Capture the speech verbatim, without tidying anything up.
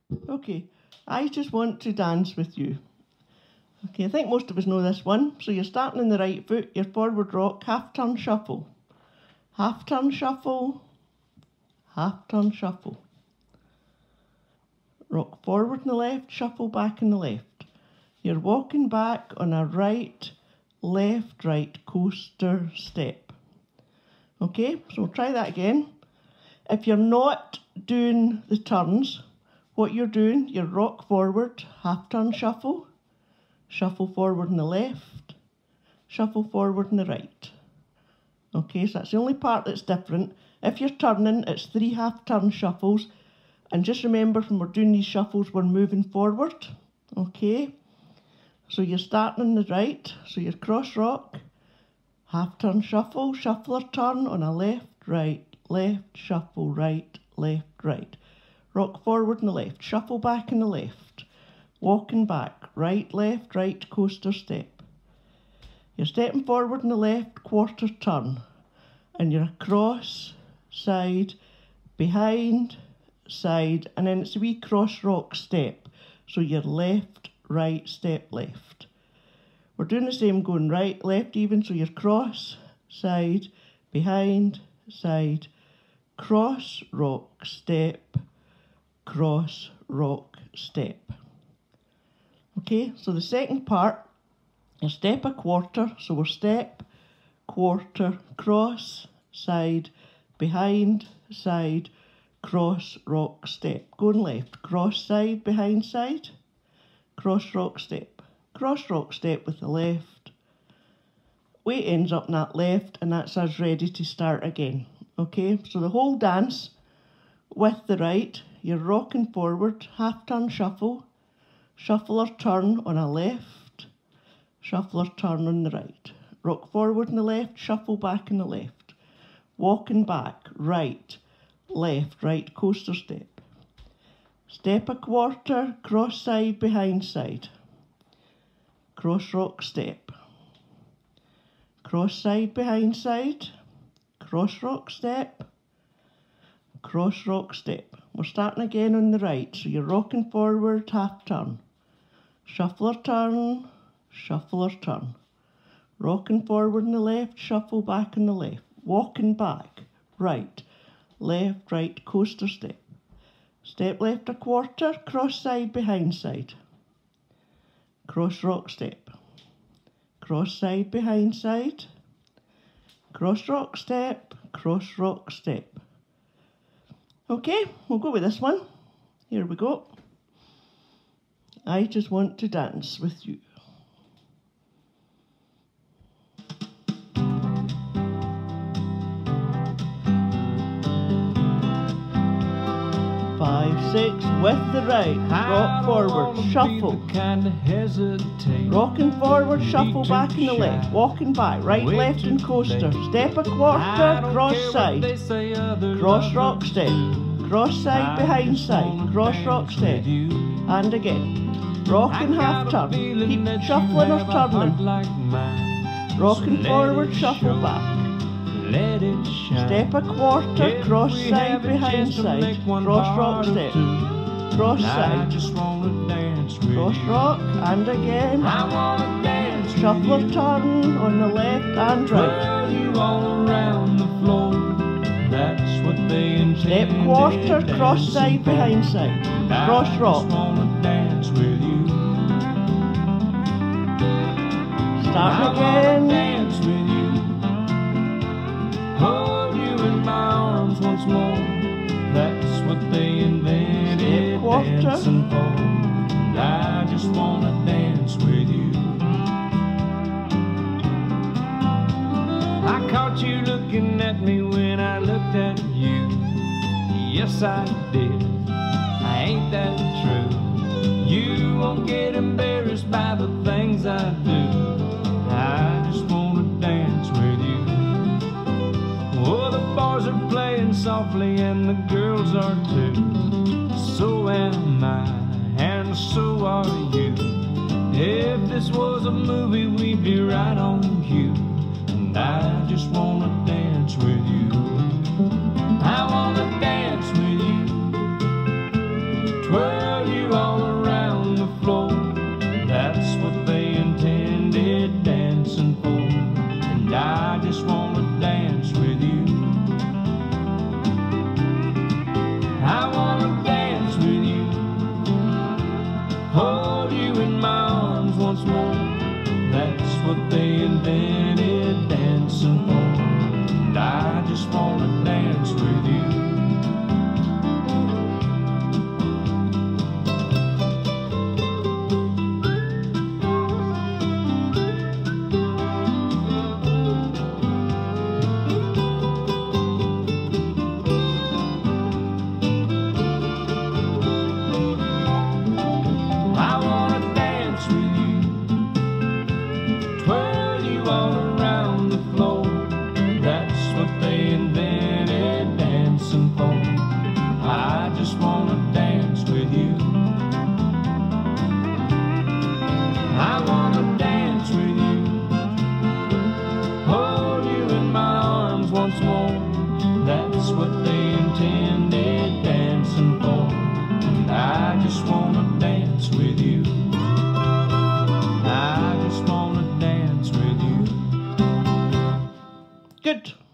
Okay, I just want to dance with you. Okay, I think most of us know this one. So you're starting on the right foot, your forward rock, half turn shuffle. Half turn shuffle, half turn shuffle. Rock forward on the left, shuffle back on the left. You're walking back on a right, left, right coaster step. Okay, so we'll try that again. If you're not doing the turns, what you're doing, you rock forward, half turn shuffle, shuffle forward on the left, shuffle forward on the right. Okay, so that's the only part that's different. If you're turning, it's three half turn shuffles. And just remember, when we're doing these shuffles, we're moving forward. Okay, so you're starting on the right, so you're cross rock, half turn shuffle, shuffler turn on a left, right, left, shuffle, right, left, right. Rock forward on the left, shuffle back on the left, walking back, right, left, right, coaster step. You're stepping forward on the left, quarter turn, and you're across, side, behind, side, and then it's a wee cross rock step. So you're left, right, step, left. We're doing the same going right, left even, so you're cross, side, behind, side, cross, rock, step, cross, rock, step. Okay, so the second part is step a quarter, so we're step, quarter, cross, side, behind, side, cross, rock, step. Going left, cross, side, behind, side, cross, rock, step. Cross, rock, step with the left. Weight ends up in that left, and that's us ready to start again. Okay, so the whole dance with the right, you're rocking forward, half turn shuffle, shuffle or turn on a left, shuffle or turn on the right. Rock forward on the left, shuffle back on the left. Walking back, right, left, right, coaster step. Step a quarter, cross side, behind side. Cross rock step. Cross side, behind side. Cross rock step. Cross rock step. We're starting again on the right, so you're rocking forward, half turn. Shuffler turn, shuffler turn. Rocking forward on the left, shuffle back on the left. Walking back, right, left, right, coaster step. Step left a quarter, cross side, behind side. Cross rock step. Cross side, behind side. Cross rock step, cross rock step. Okay, we'll go with this one. Here we go. I just want to dance with you. Five, six, with the right, rock forward, shuffle. Rocking forward, shuffle back in the left, walking back, right, left and coaster. Step a quarter, cross side, cross rock step, cross side, behind side, cross rock step, and again. Rocking half turn, keep shuffling or turning. Rocking forward, shuffle back. Step a quarter, cross side, behind side, cross rock step, cross side, cross rock, and again. Shuffler turn on the left and right. Step quarter, cross side, behind side, cross rock. Start again. Hold you in my arms once more. That's what they invented dancing for. And I just wanna dance with you. I caught you looking at me when I looked at you. Yes, I did. Ain't that true? You won't get embarrassed by the things I do. I just wanna dance with you. Oh, the boys are playing softly and the girls are too. So am I, and so are you. If this was a movie, we'd be right on cue. And I just wanna dance with you. I wanna dance with you. Twirl twirl you all around the floor. That's what they intended dancing for. And I just wanna dance with you. I wanna dance with you, hold you in my arms once more. That's what they invented dancing for. And I just wanna dance with you. That's what they intended dancing for. And I just wanna dance with you. I just wanna dance with you. Good.